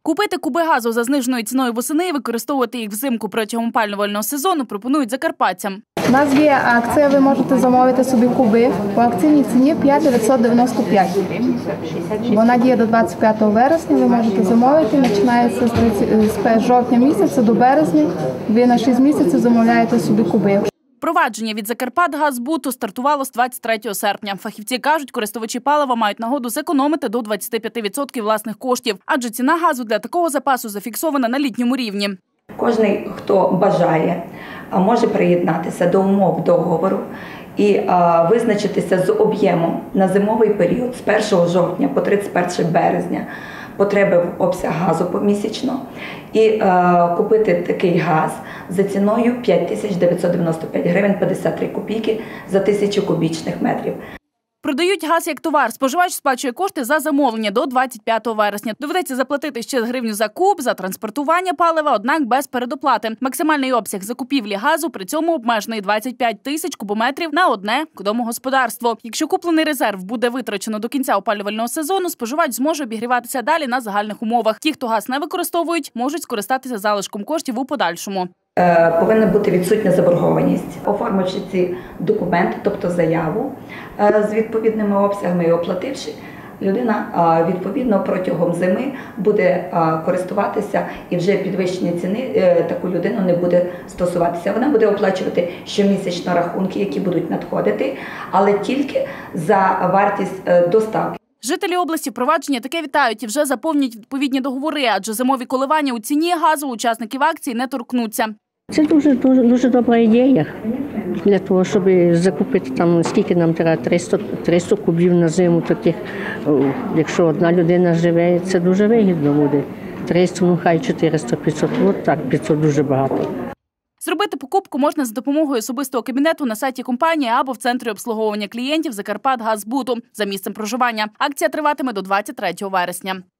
Купити куби газу за зниженою ціною восени і використовувати їх взимку протягом опалювального сезону пропонують закарпатцям. У нас є акція, ви можете замовити собі куби по акційній ціні 5,995. Вона діє до 25 вересня, ви можете замовити, починається з жовтня місяця до березня, ви на 6 місяців замовляєте собі куби. Впровадження від «Закарпатгазбуту» стартувало з 23 серпня. Фахівці кажуть, користувачі палива мають нагоду зекономити до 25% власних коштів, адже ціна газу для такого запасу зафіксована на літньому рівні. Кожний, хто бажає, може приєднатися до умов договору і визначитися з об'ємом на зимовий період з 1 жовтня по 31 березня потреби в обсяг газу помісячно і купити такий газ за ціною 5995 гривень 53 копійки за 1000 кубічних метрів. Продають газ як товар. Споживач сплачує кошти за замовлення до 25 вересня. Доведеться заплатити ще гривню за куб, за транспортування палива, однак без передоплати. Максимальний обсяг закупівлі газу при цьому обмежений 25 тисяч кубометрів на одне домогосподарство. Якщо куплений резерв буде витрачено до кінця опалювального сезону, споживач зможе обігріватися далі на загальних умовах. Ті, хто газ не використовують, можуть скористатися залишком коштів у подальшому. Повинна бути відсутня заборгованість. Оформивши ці документи, тобто заяву з відповідними обсягами і оплативши, людина відповідно протягом зими буде користуватися і вже підвищення ціни таку людину не буде стосуватися. Вона буде оплачувати щомісячно рахунки, які будуть надходити, але тільки за вартість доставки. Жителі області впровадження таке вітають і вже заповнюють відповідні договори, адже зимові коливання у ціні газу учасників акції не торкнуться. Це дуже добра ідея для того, щоб закупити там, скільки нам треба, 300 кубів на зиму таких. Якщо одна людина живе, це дуже вигідно буде. 300, ну хай 400-500, от так, 500 дуже багато. Зробити покупку можна за допомогою особистого кабінету на сайті компанії або в центрі обслуговування клієнтів «Закарпатгазбуту» за місцем проживання. Акція триватиме до 23 вересня.